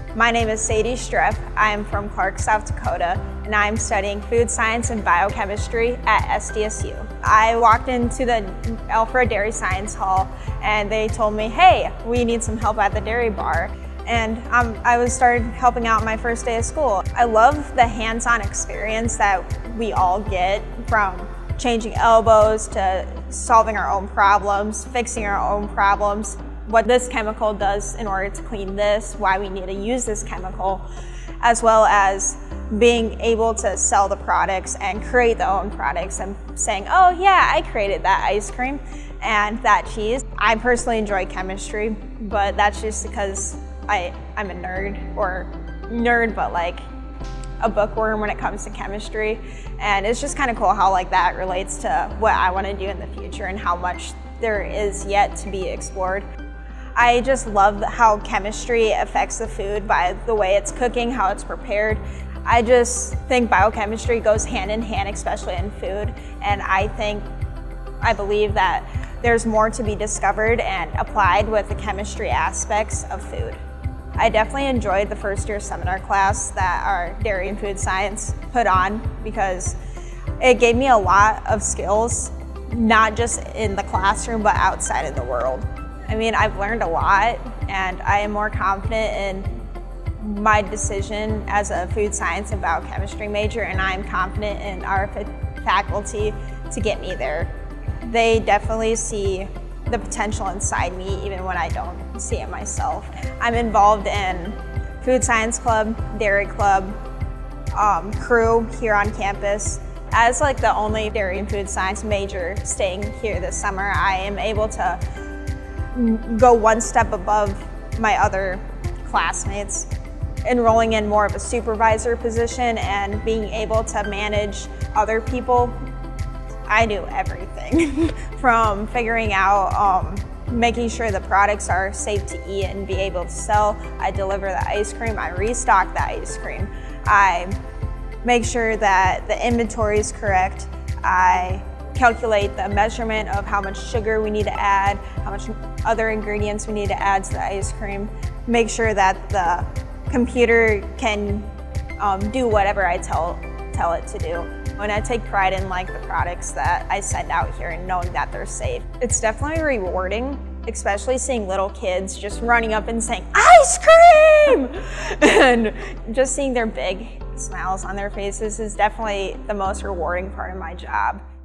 My name is Sadie Streff. I am from Clark, South Dakota, and I'm studying food science and biochemistry at SDSU. I walked into the Alfred Dairy Science Hall and they told me, hey, we need some help at the dairy bar. And I started helping out my first day of school. I love the hands-on experience that we all get, from changing elbows to solving our own problems, fixing our own problems, what this chemical does in order to clean this, why we need to use this chemical, as well as being able to sell the products and create their own products and saying, oh yeah, I created that ice cream and that cheese. I personally enjoy chemistry, but that's just because I'm a nerd, but like a bookworm when it comes to chemistry. And it's just kind of cool how like that relates to what I want to do in the future and how much there is yet to be explored. I just love how chemistry affects the food by the way it's cooking, how it's prepared. I just think biochemistry goes hand in hand, especially in food. And I believe that there's more to be discovered and applied with the chemistry aspects of food. I definitely enjoyed the first year seminar class that our dairy and food science put on, because it gave me a lot of skills, not just in the classroom, but outside of the world. I mean, I've learned a lot, and I am more confident in my decision as a food science and biochemistry major, and I'm confident in our faculty to get me there. They definitely see the potential inside me, even when I don't see it myself. I'm involved in food science club, dairy club, crew here on campus. As like the only dairy and food science major staying here this summer, I am able to go one step above my other classmates, enrolling in more of a supervisor position and being able to manage other people. I do everything from figuring out, making sure the products are safe to eat and be able to sell. I deliver the ice cream, I restock the ice cream. I make sure that the inventory is correct. I calculate the measurement of how much sugar we need to add, how much other ingredients we need to add to the ice cream. Make sure that the computer can do whatever I tell it to do. And I take pride in like the products that I send out here and knowing that they're safe. It's definitely rewarding, especially seeing little kids just running up and saying, ice cream! And just seeing their big smiles on their faces is definitely the most rewarding part of my job.